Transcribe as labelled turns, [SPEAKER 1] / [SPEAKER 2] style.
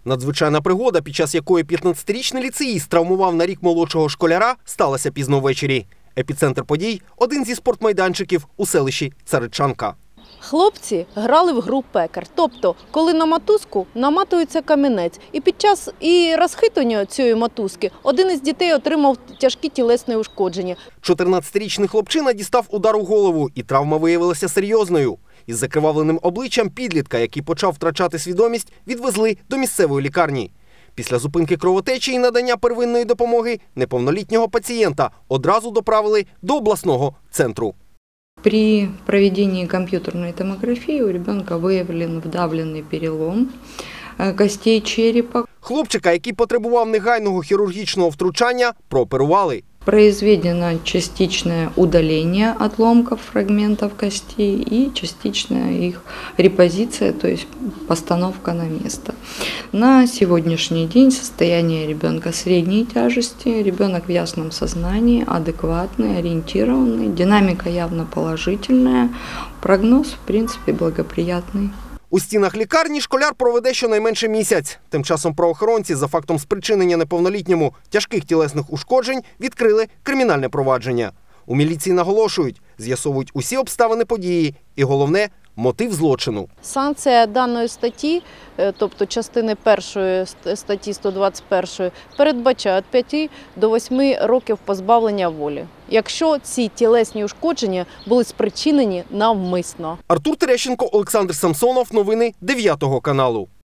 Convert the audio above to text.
[SPEAKER 1] Надзвичайна пригода, під час якої 15-річний ліцеїст травмував на рік молодшого школяра, сталася пізно ввечері. Епіцентр подій – один зі спортмайданчиків у селищі Царичанка.
[SPEAKER 2] Хлопці грали в гру «Пекар», тобто, коли на мотузку наматується камінець. І під час розхитування цієї мотузки один із дітей отримав тяжкі тілесні ушкодження. 14-річний хлопчина дістав удар у голову, і травма виявилася серйозною. Із закривавленим обличчям підлітка, який почав втрачати свідомість, відвезли до місцевої лікарні. Після зупинки кровотечі і надання первинної допомоги неповнолітнього пацієнта одразу доправили до обласного центру.
[SPEAKER 3] При проведении компьютерной томографии у ребенка выявлен вдавленный перелом костей черепа.
[SPEAKER 1] Хлопчика, який потребував негайного хірургічного втручання, прооперували.
[SPEAKER 3] Произведено частичное удаление отломков фрагментов костей и частичная их репозиция, то есть постановка на место. На сегодняшний день состояние ребенка средней тяжести, ребенок в ясном сознании, адекватный, ориентированный, динамика явно положительная, прогноз в принципе благоприятный.
[SPEAKER 1] У стінах лікарні школяр проведе щонайменше місяць. Тим часом правоохоронці за фактом спричинення неповнолітньому тяжких тілесних ушкоджень відкрили кримінальне провадження. У міліції наголошують, з'ясовують усі обставини події і, головне, мотив злочину.
[SPEAKER 2] Санкція даної статті, тобто частини 1 статті 121, передбачає від 5 до 8 років позбавлення волі, якщо ці тілесні ушкодження були спричинені навмисно.
[SPEAKER 1] Артур Терещенко, Олександр Самсонов. Новини 9 каналу.